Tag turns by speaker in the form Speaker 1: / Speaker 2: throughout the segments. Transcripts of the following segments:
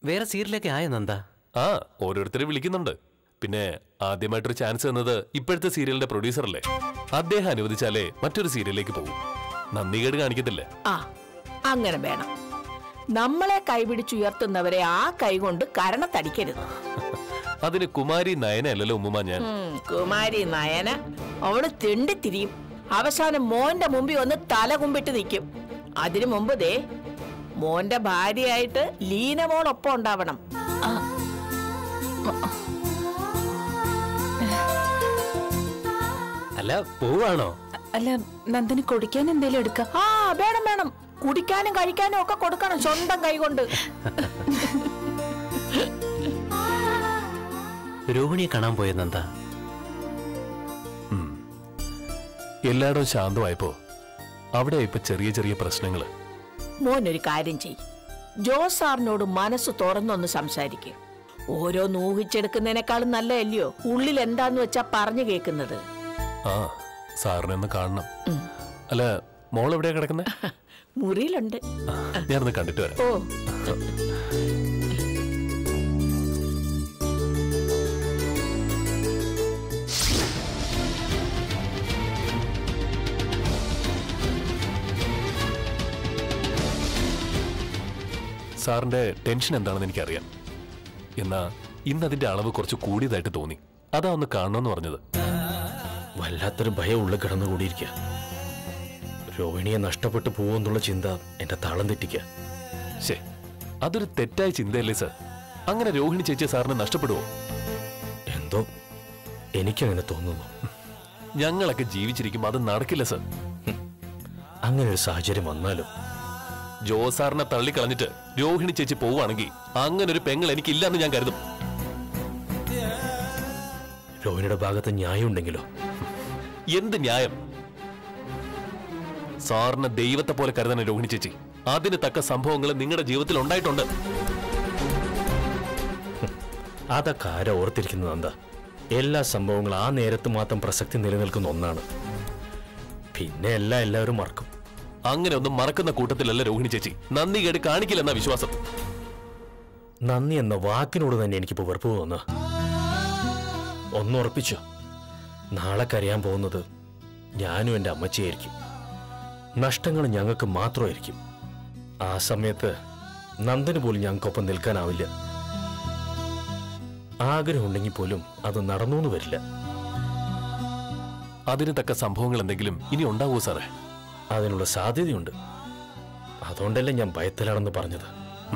Speaker 1: വേറെ സീരിയലൊക്കെ ആയ നന്ദ?
Speaker 2: ആ, ഓരോരുത്തരെ വിളിക്കുന്നുണ്ട്. പിന്നെ ആദ്യമായിട്ടൊരു ചാൻസ് തന്നത് ഇപ്പോഴത്തെ സീരിയലിന്റെ പ്രൊഡ്യൂസർ അല്ലേ, അദ്ദേഹം അനുവദിച്ചാലേ മറ്റൊരു സീരിയലിലേക്ക് പോകും. നന്ദികേട് കാണിക്കത്തില്ല.
Speaker 3: ആ, അങ്ങനെ വേണം. നമ്മളെ കൈപിടിച്ചുയർത്തുന്നവരെ ആ കൈകൊണ്ട് കരണത്തടിക്കരുത്.
Speaker 2: അതിന് കുമാരി നയന അല്ലല്ലോ ഉമ്മുമ്മ ഞാൻ.
Speaker 3: കുമാരി നയന അവള് തെണ്ടിത്തിരിയും. അവസാനം മോന്റെ മുമ്പിൽ ഒന്ന് തല കുമ്പിട്ട് നിൽക്കും. അതിനു മുമ്പ് ദേ മോന്റെ ഭാര്യയായിട്ട് ലീനമോളൊപ്പം ഉണ്ടാവണം.
Speaker 1: അല്ല, പോവാണോ?
Speaker 4: അല്ല, നന്ദന് കുടിക്കാൻ എന്തേലും എടുക്കാം.
Speaker 3: ആ, വേണം വേണം. കുടിക്കാനും കഴിക്കാനും ഒക്കെ കൊടുക്കണം സ്വന്തം കൈകൊണ്ട്.
Speaker 1: രോഹിണിയെ കാണാൻ പോയ നന്ദ?
Speaker 2: എല്ലായിടവും ശാന്തമായപ്പോ അവിടെ ഇപ്പൊ ചെറിയ ചെറിയ പ്രശ്നങ്ങള്.
Speaker 3: മോനൊരു കാര്യം ചെയ്യും, ജോസ് സാറിനോട് മനസ്സ് തുറന്നൊന്ന് സംസാരിക്കും. ഓരോ ഊഹിച്ചെടുക്കുന്നതിനേക്കാളും നല്ലതല്ലയോ ഉള്ളിൽ എന്താന്ന് വെച്ചാ പറഞ്ഞു കേൾക്കുന്നത്.
Speaker 2: ആ, സാറിനെ ഒന്ന് കാണണം. അല്ല, മോൾ എവിടെയാ കിടക്കുന്നത്?
Speaker 3: മുറിയിലുണ്ട്.
Speaker 2: ഞാനൊന്ന് കണ്ടിട്ട് വരാം.
Speaker 3: ഓ,
Speaker 2: സാറിന്റെ ടെൻഷൻ എന്താണെന്ന് എനിക്കറിയാം. എന്നാ ഇന്ന് അതിന്റെ അളവ് കുറച്ച് കൂടിയതായിട്ട് തോന്നി. അതാ ഒന്ന് കാണണമെന്ന് പറഞ്ഞത്.
Speaker 5: വല്ലാത്തൊരു ഭയം ഉള്ളിൽ കിടന്നുകൂടിയിരിക്കുക. രോഹിണിയെ നഷ്ടപ്പെട്ടു പോകുമെന്നുള്ള ചിന്ത എന്റെ താളം തെറ്റിക്കുക.
Speaker 2: ശേ, അതൊരു തെറ്റായ ചിന്തയല്ലേ സർ? അങ്ങനെ രോഹിണി ചേച്ചി സാറിന് നഷ്ടപ്പെടുവോ?
Speaker 5: എന്തോ എനിക്കങ്ങനെ തോന്നുന്നു.
Speaker 2: ഞങ്ങളൊക്കെ ജീവിച്ചിരിക്കുമ്പോൾ അത് നടക്കില്ല സർ.
Speaker 5: അങ്ങനെ ഒരു സാഹചര്യം വന്നാലും
Speaker 2: ജോസാറിനെ തള്ളിക്കളഞ്ഞിട്ട് രോഹിണി ചേച്ചി പോവുകയാണെങ്കിൽ അങ്ങനെ ഒരു പെങ്ങൾ എനിക്കില്ലെന്ന് ഞാൻ കരുതും.
Speaker 5: രോഹിണിയുടെ ഭാഗത്ത് ന്യായം ഉണ്ടെങ്കിലോ?
Speaker 2: എന്ത് ന്യായം? സാറിന് ദൈവത്തെ പോലെ കരുതണ രോഹിണി ചേച്ചി. അതിന് തക്ക സംഭവങ്ങൾ നിങ്ങളുടെ ജീവിതത്തിൽ ഉണ്ടായിട്ടുണ്ട്.
Speaker 5: അതൊക്കെ ആരാ ഓർത്തിരിക്കുന്നത് എന്താ? എല്ലാ സംഭവങ്ങളും ആ നേരത്ത് മാത്രം പ്രസക്തി നിലനിൽക്കുന്ന ഒന്നാണ്. പിന്നെ എല്ലാവരും മറക്കും.
Speaker 2: അങ്ങനെ ഒന്നും മറക്കുന്ന കൂട്ടത്തിലല്ല രോഹിണി ചേച്ചി. നന്ദി കേട് കാണിക്കില്ലെന്ന വിശ്വാസം.
Speaker 5: നന്ദി എന്ന വാക്കിനോട് തന്നെ എനിക്കിപ്പോ വെറുപ്പ് തോന്നുക. ഒന്നുറപ്പിച്ചോ, നാളെ കരയാൻ പോകുന്നത് ഞാനും എൻ്റെ അമ്മച്ചിയായിരിക്കും. നഷ്ടങ്ങൾ ഞങ്ങൾക്ക് മാത്രമായിരിക്കും. ആ സമയത്ത് നന്ദന് പോലും ഞങ്ങൾക്കൊപ്പം നിൽക്കാനാവില്ല. ആഗ്രഹമുണ്ടെങ്കിൽ പോലും അത് നടന്നു വരില്ല.
Speaker 2: അതിന് തക്ക സംഭവങ്ങൾ എന്തെങ്കിലും ഇനി ഉണ്ടാവോ സാറേ?
Speaker 5: അതിനുള്ള സാധ്യതയുണ്ട്. അതുകൊണ്ടല്ലേ ഞാൻ ഭയത്തിലാണെന്ന് പറഞ്ഞത്.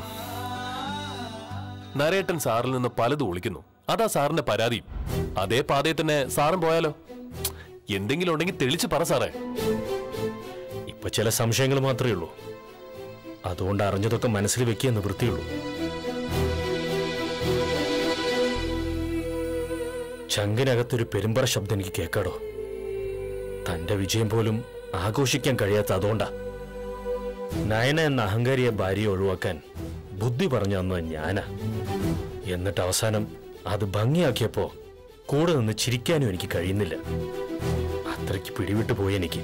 Speaker 2: നരേട്ടൻ സാറിൽ നിന്ന് പലതും ഒളിക്കുന്നു. അതാ സാറിന്റെ പരാതിയും. അതേ പാതയിൽ തന്നെ സാറും പോയാലോ? എന്തെങ്കിലും ഉണ്ടെങ്കിൽ തെളിച്ച് പറ സാറേ.
Speaker 5: ഇപ്പൊ ചില സംശയങ്ങൾ മാത്രമേ ഉള്ളൂ. അതുകൊണ്ട് അറിഞ്ഞതൊക്കെ മനസ്സിൽ വെക്കുക നിവൃത്തിയുള്ളൂ. ചങ്കിനകത്തൊരു പെരുമ്പറ ശബ്ദം എനിക്ക് കേൾക്കാടോ. തന്റെ വിജയം പോലും ആഘോഷിക്കാൻ കഴിയാത്ത അതുകൊണ്ടാ. നയന എന്ന അഹങ്കാരിയെ ഭാര്യയെ ഒഴിവാക്കാൻ ബുദ്ധി പറഞ്ഞു തന്നത് ഞാനാ. എന്നിട്ട് അവസാനം അത് ഭംഗിയാക്കിയപ്പോ കൂടെ നിന്ന് ചിരിക്കാനും എനിക്ക് കഴിയുന്നില്ല. അത്രയ്ക്ക് പിടിവിട്ടു പോയി എനിക്ക്.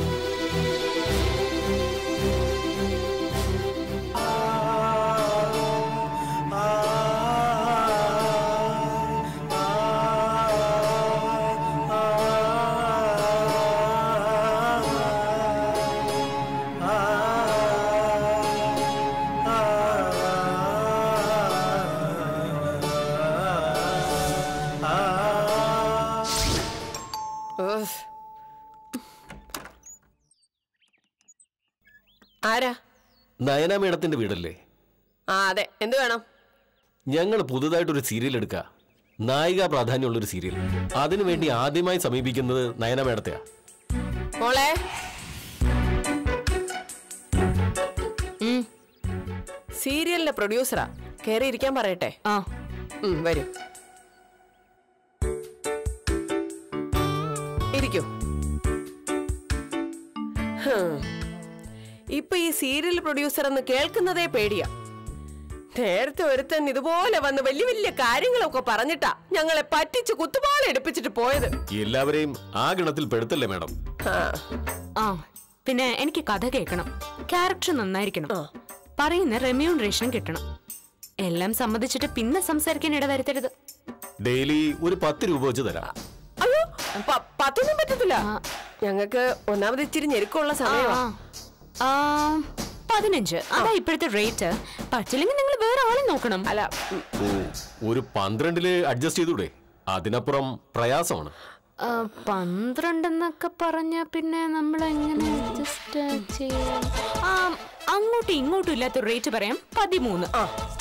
Speaker 6: ആരാ?
Speaker 7: നയന മേഡത്തിന്റെ വീടല്ലേ?
Speaker 6: ആ അതെ. എന്ത് വേണം?
Speaker 7: ഞങ്ങൾ പുതുതായിട്ടൊരു സീരിയൽ എടുക്കുക. നായിക പ്രാധാന്യമുള്ളൊരു സീരിയൽ. അതിനുവേണ്ടി ആദ്യമായി സമീപിക്കുന്നത് നയന മേഡത്തെയാ.
Speaker 6: മോളെ, സീരിയലിന്റെ പ്രൊഡ്യൂസറാ. കയറി ഇരിക്കാൻ പറയട്ടെ.
Speaker 4: ആ
Speaker 6: വരൂ, ഇരിക്കൂ. ഇപ്പൊ ഈ സീരിയൽ പ്രൊഡ്യൂസർ എന്ന് കേൾക്കുന്നതേ പേടിയാ. നേരത്തെ ഒരുത്തൻ ഇതുപോലെ വന്ന് വലിയ വലിയ കാര്യങ്ങളൊക്കെ പറഞ്ഞിട്ടാ ഞങ്ങളെ പറ്റിച്ച് കുത്തുപാള എടുപ്പിച്ചിട്ട് പോയത്.
Speaker 7: എല്ലാവരെയും ആ ഗണത്തിൽ പെടുത്തല്ലേ മേഡം?
Speaker 4: ആ പിന്നെ എനിക്ക് കഥ കേൾക്കണം, ക്യാരക്ടർ നന്നായിരിക്കണം, പറയുന്ന റെമ്യൂണറേഷൻ കിട്ടണം. എല്ലാം സമ്മതിച്ചിട്ട് പിന്നെ സംസാരിക്കാൻ ഇടവരുത്തരുത്.
Speaker 7: ഡെയിലി ഒരു 10 രൂപ വെച്ച് തരാം.
Speaker 6: അയ്യോ 10 പറ്റത്തില്ല. ഞങ്ങൾക്ക് ഒന്നാമത് ഇച്ചിരി ഞെരുക്കമുള്ള സമയമാണ്.
Speaker 4: 15 അതാ ഇപ്പോഴത്തെ റേറ്റ്. പറ്റില്ലെങ്കിൽ നിങ്ങൾ വേറെ ആളെ നോക്കണം.
Speaker 6: അല്ല
Speaker 7: ഒരു 12 അഡ്ജസ്റ്റ് ചെയ്തൂടെ? അതിനപ്പുറം പ്രയാസമാണ്.
Speaker 4: 12 എന്നൊക്കെ പറഞ്ഞ പിന്നെ നമ്മൾ എങ്ങനെ അഡ്ജസ്റ്റ് ചെയ്യാം? അങ്ങോട്ടും ഇങ്ങോട്ടും ഇല്ലാത്ത റേറ്റ് പറയാം. 13.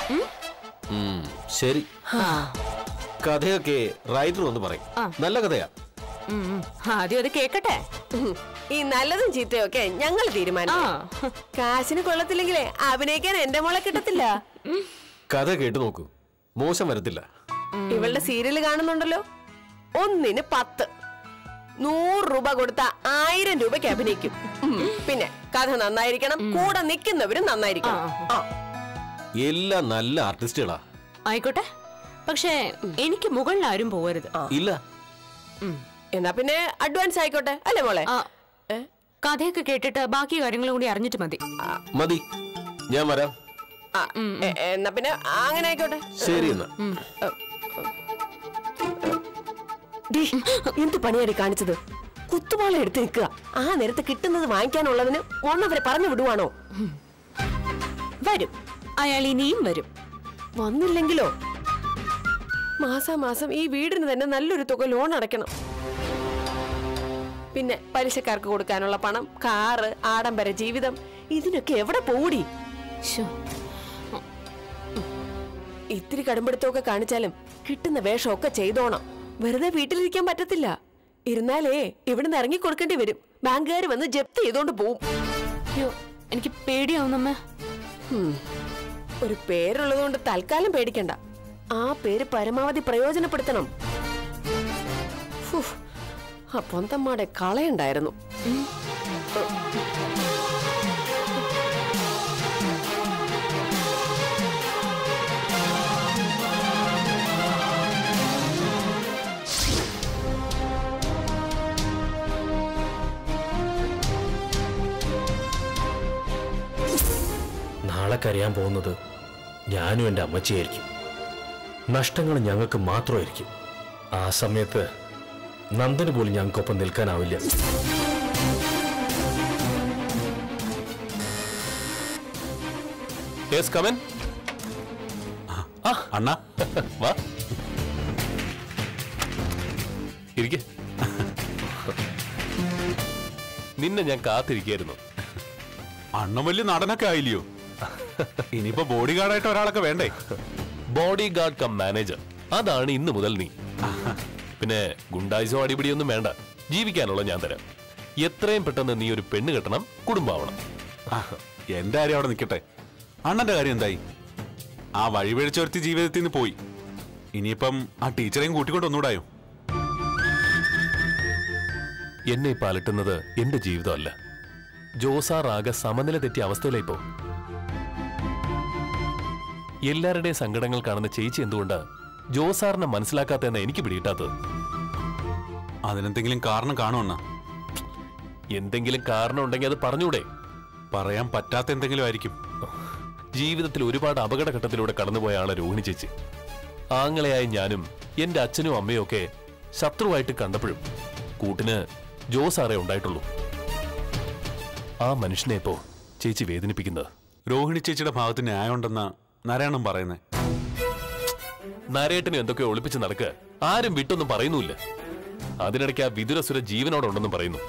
Speaker 7: ശരി. കഥയൊക്കെ റൈറ്റർ ഒന്ന് പറയും. നല്ല കഥയാ.
Speaker 4: ആദ്യം അത് കേക്കട്ടെ.
Speaker 6: ഈ നല്ലതും ചീത്തയൊക്കെ ഞങ്ങൾ തീരുമാനിക്കും. കാശിന് കൊള്ളത്തില്ലെങ്കിലേ അഭിനയിക്കാൻ എന്റെ മോളെ കിട്ടത്തില്ല.
Speaker 7: കഥ കേട്ടു നോക്കൂ, മോശം വരത്തില്ല.
Speaker 6: ഇവളുടെ സീരിയൽ കാണുന്നുണ്ടല്ലോ, 1-ന് 10. 100 രൂപ കൊടുത്ത 1000 രൂപയ്ക്ക് അഭിനയിക്കും. പിന്നെ കഥ നന്നായിരിക്കണം, കൂടെ നിൽക്കുന്നവരും നന്നായിരിക്കണം.
Speaker 7: എല്ലാം നല്ല ആർട്ടിസ്റ്റുകളാ.
Speaker 4: ആയിക്കോട്ടെ, പക്ഷേ എനിക്ക് മുകളിൽ ആരും പോകരുത്.
Speaker 7: ഇല്ല.
Speaker 6: എന്നാ പിന്നെ അഡ്വാൻസ് ആയിക്കോട്ടെ അല്ലേ മോളെ?
Speaker 4: കഥയൊക്കെ കേട്ടിട്ട് ബാക്കി കാര്യങ്ങളും കൂടി അറിഞ്ഞിട്ട് മതി.
Speaker 7: മതി, ഞാൻ വരാം.
Speaker 6: എന്നാ പിന്നെ അങ്ങനെ ആയിക്കോട്ടെ.
Speaker 7: ശരി എന്നാ.
Speaker 6: എന്ത് പണിയാടി കാണിച്ചത്? കുത്തുപാള എടുത്ത് നിൽക്കുക. ആ നേരത്തെ കിട്ടുന്നത് വാങ്ങിക്കാനുള്ളതിന് ഒന്നവരെ പറഞ്ഞു വിടുവാണോ?
Speaker 4: വരും, അയാൾ ഇനിയും വരും.
Speaker 6: വന്നില്ലെങ്കിലോ മാസാമാസം ഈ വീടിന് തന്നെ നല്ലൊരു തുക ലോൺ അടയ്ക്കണം. പിന്നെ പലിശക്കാർക്ക് കൊടുക്കാനുള്ള പണം, കാറ്, ആഡംബര ജീവിതം, ഇതിനൊക്കെ എവിടെ പോടി? ഇത്തിരി കടുംപിടുത്തമൊക്കെ കാണിച്ചാലും കിട്ടുന്ന വേഷമൊക്കെ ചെയ്തോണം. വെറുതെ വീട്ടിലിരിക്കാൻ പറ്റത്തില്ല. ഇരുന്നാലേ ഇവിടുന്ന് ഇറങ്ങി കൊടുക്കേണ്ടി വരും. ബാങ്കുകാർ വന്ന് ജപ്തി ചെയ്തോണ്ട് പോവും.
Speaker 4: അയ്യോ, എനിക്ക് പേടിയാവുന്നമ്മ.
Speaker 6: ഒരു പേരുള്ളത് കൊണ്ട് തൽക്കാലം പേടിക്കണ്ട. ആ പേര് പരമാവധി പ്രയോജനപ്പെടുത്തണം. ആ പൊന്തമ്മാടെ കളയുണ്ടായിരുന്നു.
Speaker 5: നാളെ കരയാൻ പോകുന്നത് ഞാനും എൻ്റെ അമ്മച്ചിയായിരിക്കും. നഷ്ടങ്ങൾ ഞങ്ങൾക്ക് മാത്രമായിരിക്കും. ആ സമയത്ത് നന്ദന് പോലും ഞങ്ങൾക്കൊപ്പം നിൽക്കാനാവില്ല.
Speaker 2: അണ്ണാ വാ ഇരിക്കെ. നിന്നെ ഞാൻ കാത്തിരിക്കായിരുന്നു.
Speaker 8: അണ്ണൻ വലിയ നടനൊക്കെ ആയില്ലയോ? ഇനിയിപ്പോ ബോഡി ഗാർഡായിട്ട് ഒരാളൊക്കെ വേണ്ടേ?
Speaker 2: ബോഡി ഗാർഡ് കം മാനേജർ, അതാണ് ഇന്ന് മുതൽ നീ. പിന്നെ ഗുണ്ടായിസോ അടിപിടിയൊന്നും വേണ്ട, ജീവിക്കാനുള്ള ഞാൻ തരാം. എത്രയും പെട്ടെന്ന് നീ ഒരു പെണ്ണ് കെട്ടണം, കുടുംബാവണം.
Speaker 8: എന്റെ കാര്യം അവിടെ നിൽക്കട്ടെ. അണ്ണന്റെ കാര്യം എന്തായി? ആ വഴിവഴിച്ചൊരുത്തി ജീവിതത്തിൽ നിന്ന് പോയി. ഇനിയിപ്പം ആ ടീച്ചറെയും കൂട്ടിക്കൊണ്ട് ഒന്നുകൂടായോ?
Speaker 2: എന്നെ ഇപ്പൊ അലട്ടുന്നത് എന്റെ ജീവിതമല്ല, ജോസാർ ആകെ സമനില തെറ്റിയ അവസ്ഥയിലായിപ്പോ. എല്ലാവരുടെയും സങ്കടങ്ങൾ കാണുന്ന ചേച്ചി എന്തുകൊണ്ടാ ജോസാറിനെ മനസ്സിലാക്കാത്തെന്ന് എനിക്ക് പിടികിട്ടാത്തത്.
Speaker 8: അതിനെന്തെങ്കിലും കാരണം കാണുമെന്ന?
Speaker 2: എന്തെങ്കിലും കാരണം ഉണ്ടെങ്കിൽ അത് പറഞ്ഞൂടെ?
Speaker 8: പറയാൻ പറ്റാത്ത എന്തെങ്കിലും ആയിരിക്കും.
Speaker 2: ജീവിതത്തിൽ ഒരുപാട് അപകടഘട്ടത്തിലൂടെ കടന്നുപോയ ആളെ രോഹിണി ചേച്ചി. ആങ്ങളെയായി ഞാനും എന്റെ അച്ഛനും അമ്മയും ഒക്കെ ശത്രുവായിട്ട് കണ്ടപ്പോഴും കൂട്ടിന് ജോസാറേ ഉണ്ടായിട്ടുള്ളൂ. ആ മനുഷ്യനെ ഇപ്പോ ചേച്ചി വേദനിപ്പിക്കുന്നത്.
Speaker 8: രോഹിണി ചേച്ചിയുടെ ഭാഗത്ത് ന്യായമുണ്ടെന്ന നാരായണൻ പറയുന്നേ.
Speaker 2: നരേട്ടനും എന്തൊക്കെയോ ഒളിപ്പിച്ച് നടക്കുക, ആരും വിട്ടൊന്നും പറയുന്നുമില്ല. അതിനിടയ്ക്ക് ആ വിതുരസുര ജീവനോടുണ്ടെന്നും പറയുന്നു.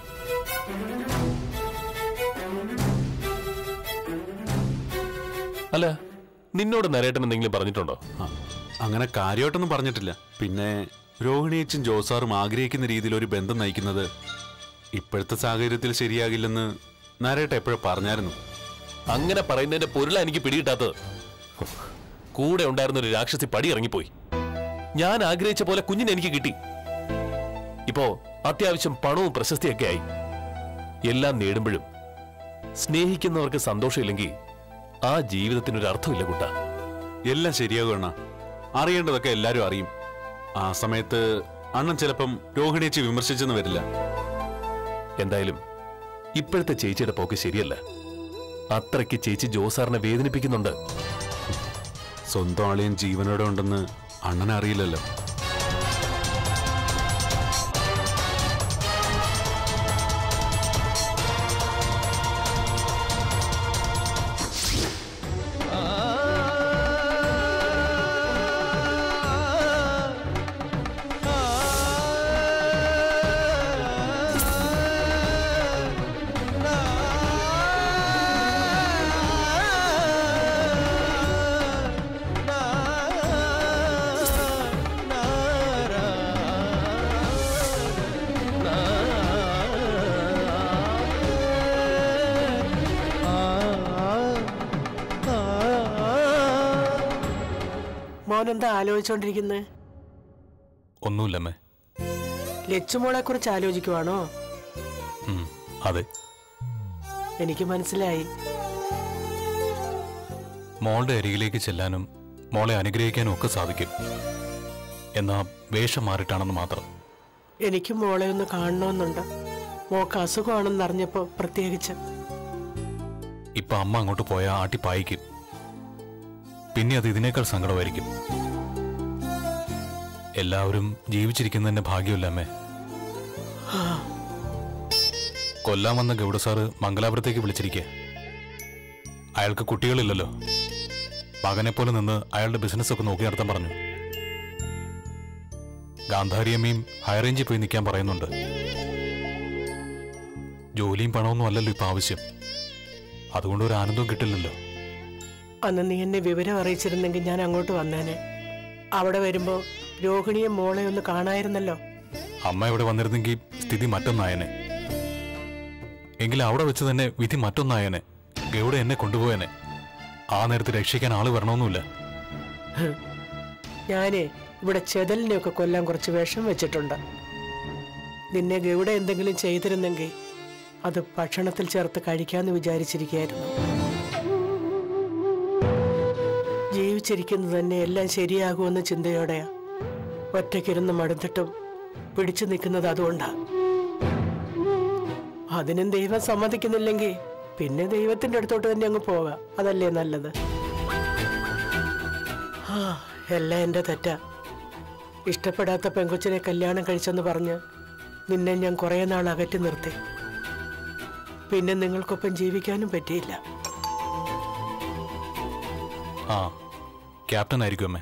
Speaker 2: അല്ല, നിന്നോട് നരേട്ടൻ എന്തെങ്കിലും പറഞ്ഞിട്ടുണ്ടോ?
Speaker 8: അങ്ങനെ കാര്യമായിട്ടൊന്നും പറഞ്ഞിട്ടില്ല. പിന്നെ രോഹിണിയച്ചും ജോസാറും ആഗ്രഹിക്കുന്ന രീതിയിൽ ഒരു ബന്ധം നയിക്കുന്നത് ഇപ്പോഴത്തെ സാഹചര്യത്തിൽ ശരിയാകില്ലെന്ന് നരേട്ട എപ്പോഴും പറഞ്ഞായിരുന്നു.
Speaker 2: അങ്ങനെ പറയുന്നതിന്റെ പൊരുള എനിക്ക് പിടികിട്ടാത്തത്. കൂടെ ഉണ്ടായിരുന്ന ഒരു രാക്ഷസി പടി ഇറങ്ങിപ്പോയി. ഞാൻ ആഗ്രഹിച്ച പോലെ കുഞ്ഞിനെ എനിക്ക് കിട്ടി. ഇപ്പോ അത്യാവശ്യം പണവും പ്രശസ്തിയൊക്കെ ആയി. എല്ലാം നേടുമ്പോഴും സ്നേഹിക്കുന്നവർക്ക് സന്തോഷമില്ലെങ്കിൽ ആ ജീവിതത്തിനൊരു അർത്ഥമില്ല കുട്ട.
Speaker 8: എല്ലാം ശരിയാകും അണ്ണ. അറിയേണ്ടതൊക്കെ എല്ലാരും അറിയും. ആ സമയത്ത് അണ്ണൻ ചിലപ്പം രോഹിണിയേച്ചി വിമർശിച്ചെന്ന് വരില്ല.
Speaker 2: എന്തായാലും ഇപ്പോഴത്തെ ചേച്ചിയുടെ പോക്ക് ശരിയല്ല. അത്രയ്ക്ക് ചേച്ചി ജോസാറിനെ വേദനിപ്പിക്കുന്നുണ്ട്.
Speaker 8: സ്വന്തം ആളെയും ജീവനോടെ ഉണ്ടെന്ന് അണ്ണനെ അറിയില്ലല്ലോ.
Speaker 9: മോനെന്താ ആലോചിച്ചോണ്ടിരിക്കുന്നത്?
Speaker 2: ഒന്നുമില്ലമ്മേ.
Speaker 9: ലച്ചുമോളെ കുറിച്ച് ആലോചിക്കുവാണോ?
Speaker 2: അതെ.
Speaker 9: എനിക്ക് മനസ്സിലായി.
Speaker 2: മോളുടെ അരികിലേക്ക് ചെല്ലാനും മോളെ അനുഗ്രഹിക്കാനും ഒക്കെ സാധിക്കും. എന്നാ വേഷം മാറിയിട്ടാണെന്ന് മാത്രം.
Speaker 9: എനിക്ക് മോളെ ഒന്ന് കാണണമെന്നുണ്ട്. മോക്ക് അസുഖമാണെന്ന് അറിഞ്ഞപ്പോ പ്രത്യേകിച്ച്.
Speaker 2: ഇപ്പൊ അമ്മ അങ്ങോട്ട് പോയാൽ ആട്ടിപ്പായിക്കും. പിന്നെ അത് ഇതിനേക്കാൾ സങ്കടമായിരിക്കും. എല്ലാവരും ജീവിച്ചിരിക്കുന്നതിന്റെ ഭാഗ്യമല്ല അമ്മേ. കൊല്ലാൻ വന്ന ഗൗഡ സാറ് മംഗലാപുരത്തേക്ക് വിളിച്ചിരിക്കുക. അയാൾക്ക് കുട്ടികളില്ലല്ലോ. മകനെ പോലെ നിന്ന് അയാളുടെ ബിസിനസ് ഒക്കെ നോക്കി നടത്താൻ പറഞ്ഞു. ഗാന്ധാരിയമ്മയും ഹൈറേഞ്ചിൽ പോയി നിൽക്കാൻ പറയുന്നുണ്ട്. ജോലിയും പണമൊന്നും അല്ലല്ലോ ഇപ്പൊ ആവശ്യം. അതുകൊണ്ട് ഒരു ആനന്ദവും കിട്ടില്ലല്ലോ.
Speaker 9: അന്ന് നീ എന്നെ വിവരം അറിയിച്ചിരുന്നെങ്കിൽ ഞാൻ അങ്ങോട്ട് വന്നേനെ. അവിടെ വരുമ്പോ രോഹിണിയെ മോളെ ഒന്ന് കാണായിരുന്നല്ലോ.
Speaker 2: അമ്മ ഇവിടെ വന്നിരുന്നെങ്കിൽ സ്ഥിതി മറ്റൊന്നായനെ. എങ്കിൽ അവിടെ വെച്ച് തന്നെ വിധി മറ്റൊന്നായനെ. ഗൗഡ എന്നെ കൊണ്ടുപോയനെ. ആ നേരത്ത് രക്ഷിക്കാൻ ആള് വരണമെന്നില്ല.
Speaker 9: ഞാനേ ഇവിടെ ചെതലിനെയൊക്കെ കൊല്ലാൻ കുറച്ച് വിഷം വെച്ചിട്ടുണ്ട്. നിന്നെ ഗൗഡ എന്തെങ്കിലും ചെയ്തിരുന്നെങ്കിൽ അത് ഭക്ഷണത്തിൽ ചേർത്ത് കഴിക്കാന്ന് വിചാരിച്ചിരിക്കുകയായിരുന്നു. ജീവിച്ചിരിക്കുന്നത് തന്നെ എല്ലാം ശരിയാകുമെന്ന ചിന്തയോടെയാ ഒറ്റയ്ക്കിരുന്ന് മടുത്തിട്ടും പിടിച്ചു നിൽക്കുന്നത്. അതുകൊണ്ടാ. അതിനും ദൈവം സമ്മതിക്കുന്നില്ലെങ്കിൽ പിന്നെ ദൈവത്തിന്റെ അടുത്തോട്ട് തന്നെ അങ്ങ് പോകാം. അതല്ലേ നല്ലത്. എല്ലാം എന്റെ തെറ്റാ. ഇഷ്ടപ്പെടാത്ത പെങ്കൊച്ചിനെ കല്യാണം കഴിച്ചെന്ന് പറഞ്ഞ് നിന്നെ ഞാൻ കുറെ നാൾ അകറ്റി നിർത്തി. പിന്നെ നിങ്ങൾക്കൊപ്പം ജീവിക്കാനും പറ്റിയില്ല.
Speaker 2: ആ, ക്യാപ്റ്റൻ ആയിരിക്കും അമ്മേ.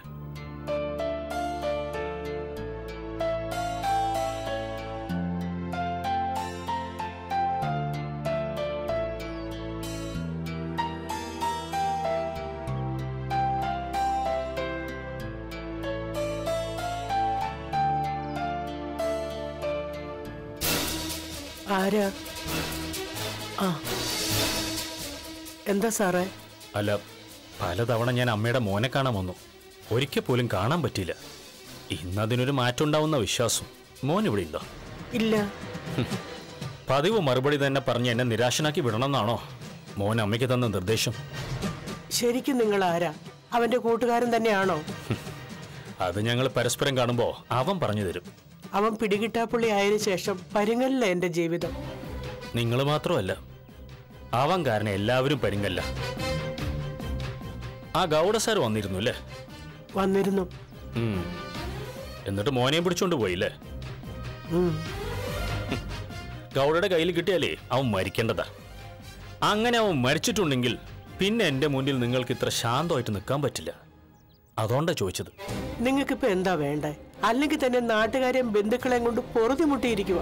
Speaker 9: ആരാ? ആ, എന്താ സാറേ?
Speaker 5: അല്ല, പലതവണ ഞാൻ അമ്മയുടെ മോനെ കാണാൻ വന്നു. ഒരിക്കൽ പോലും കാണാൻ പറ്റിയില്ല. ഇന്നതിനൊരു മാറ്റം ഉണ്ടാവുന്ന വിശ്വാസം. മോൻ ഇവിടെ ഉണ്ടോ?
Speaker 9: ഇല്ല.
Speaker 5: പതിവ് മറുപടി തന്നെ പറഞ്ഞ് എന്നെ നിരാശനാക്കി വിടണമെന്നാണോ മോൻ അമ്മയ്ക്ക് തന്ന നിർദ്ദേശം?
Speaker 9: ശരിക്കും നിങ്ങൾ ആരാ? അവന്റെ കൂട്ടുകാരൻ തന്നെയാണോ?
Speaker 5: അത് ഞങ്ങൾ പരസ്പരം കാണുമ്പോ അവൻ പറഞ്ഞു തരും.
Speaker 9: അവൻ പിടികിട്ടാപ്പുള്ളി ആയതിനു ശേഷം പരിങ്ങല്ല എന്റെ ജീവിതം.
Speaker 5: നിങ്ങൾ മാത്രമല്ല, അവൻ കാരണം എല്ലാവരും പരിങ്ങല്ല. ആ ഗൗഡ സാർ വന്നിരുന്നു അല്ലേ?
Speaker 9: വന്നിരുന്നു.
Speaker 5: എന്നിട്ട് മോനെയും പിടിച്ചോണ്ട് പോയില്ലേ? ഗൗഡയുടെ കയ്യിൽ കിട്ടിയാലേ അവൻ മരിക്കേണ്ടതാ. അങ്ങനെ അവൻ മരിച്ചിട്ടുണ്ടെങ്കിൽ പിന്നെ എന്റെ മുന്നിൽ നിങ്ങൾക്ക് ഇത്ര ശാന്തമായിട്ട് നിൽക്കാൻ പറ്റില്ല. അതുകൊണ്ടാ ചോദിച്ചത്.
Speaker 9: നിങ്ങൾക്കിപ്പോ എന്താ വേണ്ടേ? അല്ലെങ്കിൽ തന്നെ നാട്ടുകാരെയും ബന്ധുക്കളെയും കൊണ്ട് പൊറുതിമുട്ടിയിരിക്കുക.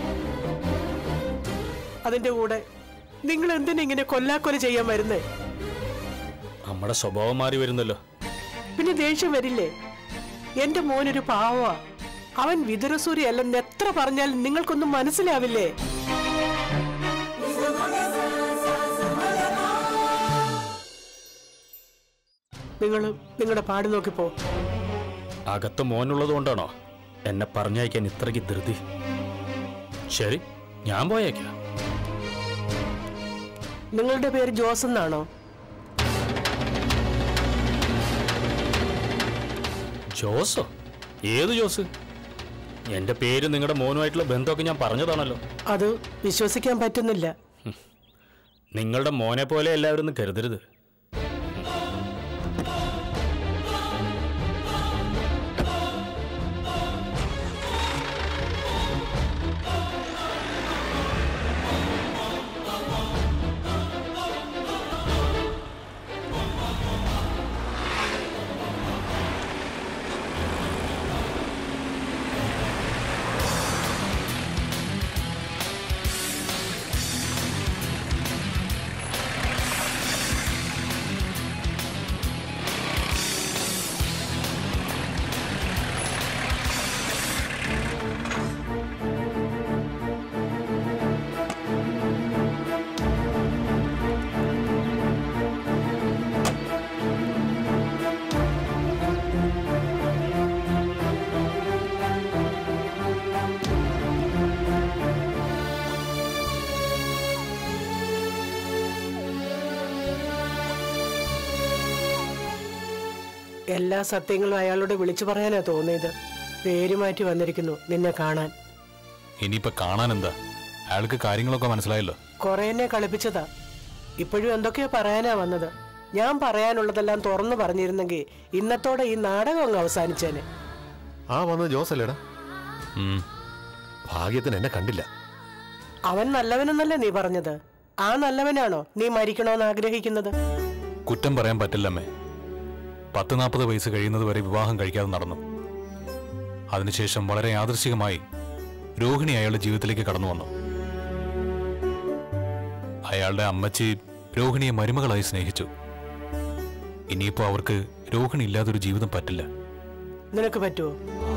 Speaker 9: അതിന്റെ കൂടെ നിങ്ങൾ എന്തിനാ ഇങ്ങനെ കൊല്ലാക്കൊല ചെയ്യാൻ വരുന്നേ?
Speaker 5: നമ്മുടെ സ്വഭാവം മാറി വരുന്നല്ലോ.
Speaker 9: പിന്നെ ദേഷ്യം വരില്ലേ? എന്റെ മോനൊരു പാവമാ. അവൻ വിതുരസൂരി അല്ലെന്ന് എത്ര പറഞ്ഞാലും നിങ്ങൾക്കൊന്നും മനസ്സിലാവില്ലേ? നിങ്ങളുടെ പാട് നോക്കിപ്പോ.
Speaker 5: അകത്ത് മോനുള്ളത് കൊണ്ടാണോ എന്നെ പറഞ്ഞയക്കാൻ ഇത്രയ്ക്ക് ധൃതി? ശരി, ഞാൻ പോയേക്കാം.
Speaker 9: നിങ്ങളുടെ പേര് ജോസ് എന്നാണോ?
Speaker 5: ജോസോ? ഏത് ജോസ്? എന്റെ പേര് നിങ്ങളുടെ മോനുമായിട്ടുള്ള ബന്ധമൊക്കെ ഞാൻ പറഞ്ഞതാണല്ലോ.
Speaker 9: അത് വിശ്വസിക്കാൻ പറ്റുന്നില്ല.
Speaker 5: നിങ്ങളുടെ മോനെ പോലെ എല്ലാവരും കരുതരുത്.
Speaker 9: എല്ലാ സത്യങ്ങളും അയാളോട് വിളിച്ചു പറയാനാ തോന്നിയത്. പേര് മാറ്റി വന്നിരിക്കുന്നു നിന്നെ കാണാൻ.
Speaker 10: ഇനിയിപ്പോ കാണാൻ എന്താ? അയാൾക്ക് കാര്യങ്ങളൊക്കെ മനസ്സിലായല്ലോ.
Speaker 9: കുറെ എന്നെ കളിപ്പിച്ചതാ. ഇപ്പോഴും എന്തൊക്കെയോ പറയാനാ വന്നത്. ഞാൻ പറയാനുള്ളതെല്ലാം തുറന്നു പറഞ്ഞിരുന്നെങ്കിൽ ഇന്നത്തോടെ ഈ നാടകം അങ്ങ് അവസാനിച്ചേനെ.
Speaker 11: ആ വന്നത് ജോസല്ലേടാ? ഭാഗ്യത്തിന് എന്നെ കണ്ടില്ല.
Speaker 9: അവൻ നല്ലവനെന്നല്ലേ നീ പറഞ്ഞത്? ആ നല്ലവനാണോ നീ മരിക്കണോന്ന് ആഗ്രഹിക്കുന്നത്?
Speaker 10: കുറ്റം പറയാൻ പറ്റില്ലമ്മേ. 40 വയസ്സ് കഴിയുന്നത് വരെ വിവാഹം കഴിക്കാതെ നടന്നു. അതിനുശേഷം വളരെ യാദൃശ്ചികമായി രോഹിണി അയാളുടെ ജീവിതത്തിലേക്ക് കടന്നു വന്നു. അയാളുടെ അമ്മച്ചി രോഹിണിയെ മരുമകളായി സ്നേഹിച്ചു. ഇനിയിപ്പോ അവർക്ക് രോഹിണി ഇല്ലാതൊരു ജീവിതം പറ്റില്ല.
Speaker 9: നിനക്ക് പറ്റുമോ?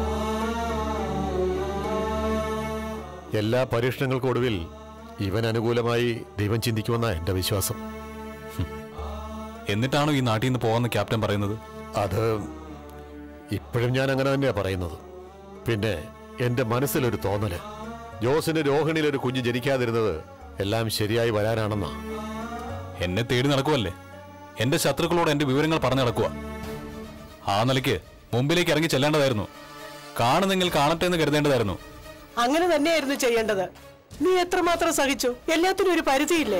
Speaker 11: എല്ലാ പരീക്ഷണങ്ങൾക്കൊടുവിൽ ഇവൻ അനുകൂലമായി ദൈവം ചിന്തിക്കുമെന്നാ എന്റെ വിശ്വാസം.
Speaker 10: എന്നിട്ടാണോ ഈ നാട്ടിൽ നിന്ന് പോകാമെന്ന് ക്യാപ്റ്റൻ പറയുന്നത്?
Speaker 11: അത് ഇപ്പോഴും ഞാൻ അങ്ങനെ തന്നെയാ പറയുന്നത്. പിന്നെ എന്റെ മനസ്സിലൊരു തോന്നല്, ജോസിന് രോഹിണിയിൽ ഒരു കുഞ്ഞ് ജനിക്കാതിരുന്നത് എല്ലാം ശരിയായി വരാനാണെന്നാ.
Speaker 10: എന്നെ തേടി നടക്കുവല്ലേ? എന്റെ ശത്രുക്കളോട് എന്റെ വിവരങ്ങൾ പറഞ്ഞു നടക്കുക. ആ നിലയ്ക്ക് മുമ്പിലേക്ക് ഇറങ്ങി ചെല്ലേണ്ടതായിരുന്നു. കാണുന്നെങ്കിൽ കാണട്ടെ എന്ന് കരുതേണ്ടതായിരുന്നു.
Speaker 9: അങ്ങനെ തന്നെയായിരുന്നു ചെയ്യേണ്ടത്. നീ എത്രമാത്രം സഹിച്ചു? എല്ലാത്തിനും ഒരു പരിധിയില്ലേ?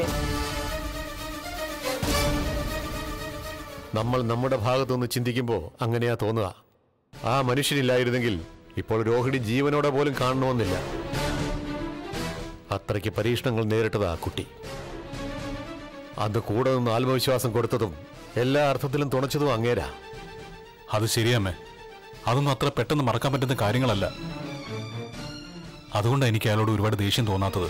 Speaker 11: നമ്മൾ നമ്മുടെ ഭാഗത്തുനിന്ന് ചിന്തിക്കുമ്പോൾ അങ്ങനെയാ തോന്നുക. ആ മനുഷ്യനില്ലായിരുന്നെങ്കിൽ ഇപ്പോൾ രോഹിണി ജീവനോടെ പോലും കാണണമെന്നില്ല. അത്രയ്ക്ക് പരീക്ഷണങ്ങൾ നേരിട്ടതാ കുട്ടി. അത് കൂടെ നിന്ന് ആത്മവിശ്വാസം കൊടുത്തതും എല്ലാ അർത്ഥത്തിലും തുണച്ചതും അങ്ങേരാ.
Speaker 10: അത് ശരിയമ്മേ. അതൊന്നും അത്ര പെട്ടെന്ന് മറക്കാൻ പറ്റുന്ന കാര്യങ്ങളല്ല. അതുകൊണ്ടാണ് എനിക്ക് അയാളോട് ഒരുപാട് ദേഷ്യം തോന്നാത്തത്.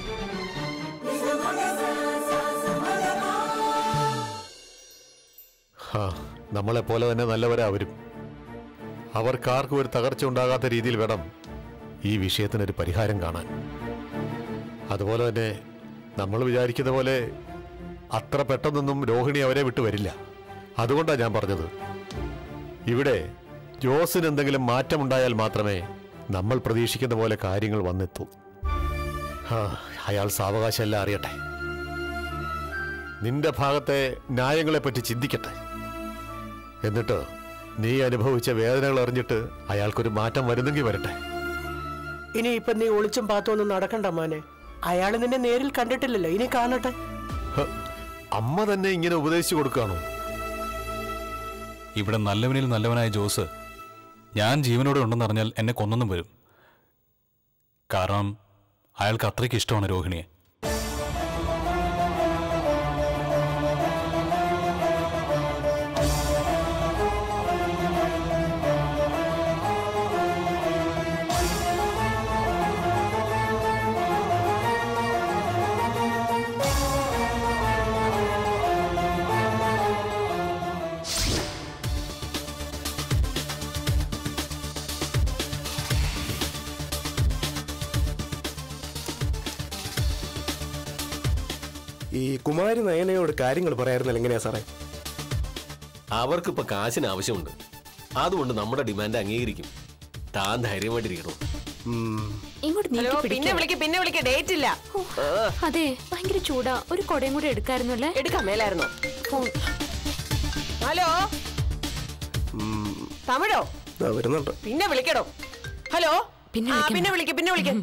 Speaker 11: നമ്മളെപ്പോലെ തന്നെ നല്ലവരാ അവരും. അവർക്കാർക്കും ഒരു തകർച്ച ഉണ്ടാകാത്ത രീതിയിൽ വേണം ഈ വിഷയത്തിനൊരു പരിഹാരം കാണാൻ. അതുപോലെ തന്നെ നമ്മൾ വിചാരിക്കുന്ന പോലെ അത്ര പെട്ടെന്നൊന്നും രോഹിണി അവരെ വിട്ടു വരില്ല. അതുകൊണ്ടാണ് ഞാൻ പറഞ്ഞത്, ഇവിടെ ജോസിന് എന്തെങ്കിലും മാറ്റമുണ്ടായാൽ മാത്രമേ നമ്മൾ പ്രതീക്ഷിക്കുന്ന പോലെ കാര്യങ്ങൾ വന്നെത്തൂ. അയാൾ സാവകാശമെല്ലാം അറിയട്ടെ. നിന്റെ ഭാഗത്തെ ന്യായങ്ങളെപ്പറ്റി ചിന്തിക്കട്ടെ. എന്നിട്ട് നീ അനുഭവിച്ച വേദനകൾ അറിഞ്ഞിട്ട് അയാൾക്കൊരു മാറ്റം വരുന്നെങ്കിൽ വരട്ടെ.
Speaker 9: ഇനി ഇപ്പൊ നീ ഒളിച്ചും പാത്തൊന്നും നടക്കണ്ട മോനെ. അയാൾ നിന്നെ നേരിൽ കണ്ടിട്ടില്ലല്ലോ, ഇനി കാണട്ടെ.
Speaker 11: അമ്മ തന്നെ ഇങ്ങനെ ഉപദേശിച്ചു കൊടുക്കുകയാണോ?
Speaker 10: ഇവിടെ നല്ലവനിൽ നല്ലവനായ ജോസ് ഞാൻ ജീവനോടെ ഉണ്ടെന്നറിഞ്ഞാൽ എന്നെ കൊന്നൊന്നും വരും. കാരണം അയാൾക്ക് അത്രയ്ക്ക് ഇഷ്ടമാണ് രോഹിണിയെ.
Speaker 12: ഈ കുമാരി നയനയോട് കാര്യങ്ങൾ പറയാറുന്നല്ല എങ്ങനെയാ സാറേ?
Speaker 7: അവർക്കിപ്പോ കാശിന് ആവശ്യമുണ്ട്. അതുകൊണ്ട് നമ്മുടെ ഡിമാൻഡ് അംഗീകരിക്കും. താൻ ധൈര്യമായിട്ടിരിക്കണം.
Speaker 6: പിന്നെ വിളിക്ക ഡേറ്റ് ഇല്ല.
Speaker 4: അതെ, ഭയങ്കര ചൂടാ. ഒരു കൊടയും കൂടെ എടുക്കായിരുന്നല്ലേ?
Speaker 6: എടുക്കാൻ മേലായിരുന്നോ? ഹലോ, തമിഴോ?
Speaker 12: വരുന്നുണ്ട്.
Speaker 6: പിന്നെ വിളിക്കണോ? ഹലോ, പിന്നെ വിളിക്ക.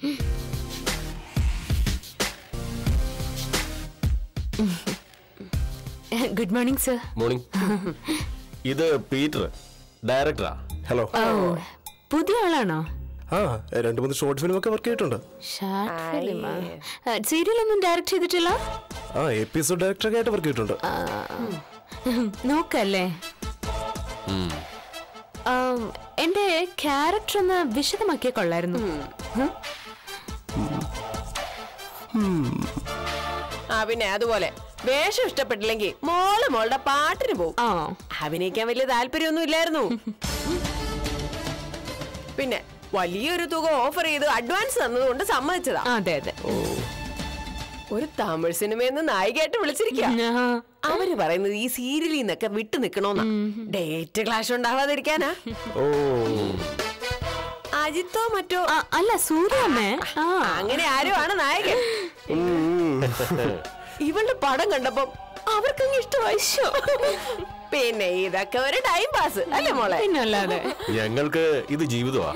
Speaker 4: Good morning sir.
Speaker 7: മോർണിംഗ്. ഇത് പീറ്റർ, ഡയറക്ടറാ.
Speaker 12: ഹലോ.
Speaker 4: പുതിയ ആളാണോ?
Speaker 12: ആ, 2-3 ഷോർട്ട് ഫിലിം ഒക്കെ വർക്ക് ചെയ്തിട്ടുണ്ട്.
Speaker 4: സീരിയലൊന്നും ഡയറക്ട് ചെയ്തിട്ടില്ല?
Speaker 12: ആ, എപ്പിസോഡ് ഡയറക്ടറൊക്കെ ആയിട്ട് വർക്ക് ചെയ്തിട്ടുണ്ട്.
Speaker 4: നോക്കല്ലേ, എന്റെ ക്യാരക്ടർ ഒന്ന് വിശദമാക്കിയ കൊള്ളായിരുന്നു.
Speaker 6: പിന്നെ അതുപോലെ വേഷം ഇഷ്ടപ്പെട്ടില്ലെങ്കിൽ മോളുടെ പാട്ടിന് പോകും. അഭിനയിക്കാൻ വലിയ താല്പര്യമൊന്നും ഇല്ലായിരുന്നു. പിന്നെ വലിയൊരു തുക ഓഫർ ചെയ്ത് അഡ്വാൻസ് തന്നതുകൊണ്ട് സമ്മതിച്ചതാ.
Speaker 4: അതെ അതെ.
Speaker 6: ഒരു തമിഴ് സിനിമയെന്ന് നായികയായിട്ട് വിളിച്ചിരിക്കുക. അവര് പറയുന്നത് ഈ സീരിയലിൽ നിന്നൊക്കെ വിട്ടു നിക്കണോന്നാ. Date clash ഉണ്ടാവാതിരിക്കാനാ. അജിത്തോ മറ്റോ
Speaker 4: അല്ല, സൂര്യമ്മേ.
Speaker 6: അങ്ങനെ ആരും ആണ് നായകൻ. ഇവളുടെ പടം കണ്ടപ്പോ അവർക്കങ്ങ് ഇഷ്ടമായി. പിന്നെ ഇതൊക്കെ ഒരു ടൈം പാസ് അല്ലേ മോളെ?
Speaker 4: പിന്നല്ലാതെ.
Speaker 7: ഞങ്ങൾക്ക് ഇത് ജീവിതമാ.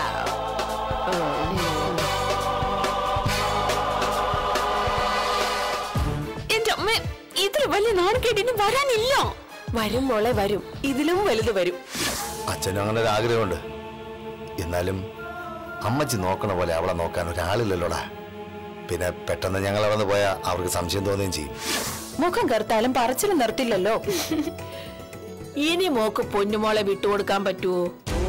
Speaker 4: എന്റെ അമ്മ ഇത്ര വലിയ നാണക്കേട്ടിന് വരാനില്ല.
Speaker 6: വരും മോളെ, വരും. ഇതിലും വലുത് വരും.
Speaker 13: അച്ഛനും അങ്ങനെ ഒരു ആഗ്രഹമുണ്ട്. എന്നാലും അമ്മച്ചി നോക്കണ പോലെ അവളെ നോക്കാൻ ഒരാളില്ലല്ലോടാ. പിന്നെ പെട്ടെന്ന് ഞങ്ങൾ അവിടെ പോയാൽ അവർക്ക് സംശയം തോന്നുകയും ചെയ്യും.
Speaker 3: മുഖം കറുത്താലും പറച്ചിൽ നിർത്തില്ലല്ലോ. ഇനി മോക്ക് പൊന്നുമോളെ വിട്ടുകൊടുക്കാൻ പറ്റുമോ?